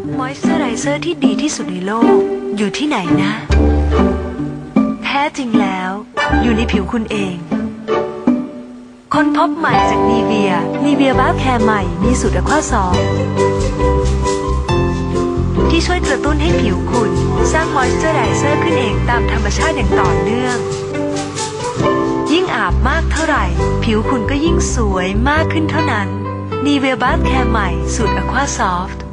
มอยส์เจอไรเซอร์ที่ดีที่สุดในโลกอยู่ที่ไหนนะแท้จริงแล้วอยู่ในผิวคุณเองค้นพบใหม่จากนีเวียบ้าแคร์ใหม่มีสูตรอะควาซอฟที่ช่วยกระตุ้นให้ผิวคุณสร้างมอยส์เจอไรเซอร์ขึ้นเองตามธรรมชาติอย่างต่อเนื่องยิ่งอาบมากเท่าไหร่ผิวคุณก็ยิ่งสวยมากขึ้นเท่านั้นนีเวียบ้าแคร์ใหม่สูตรอะควาซอฟ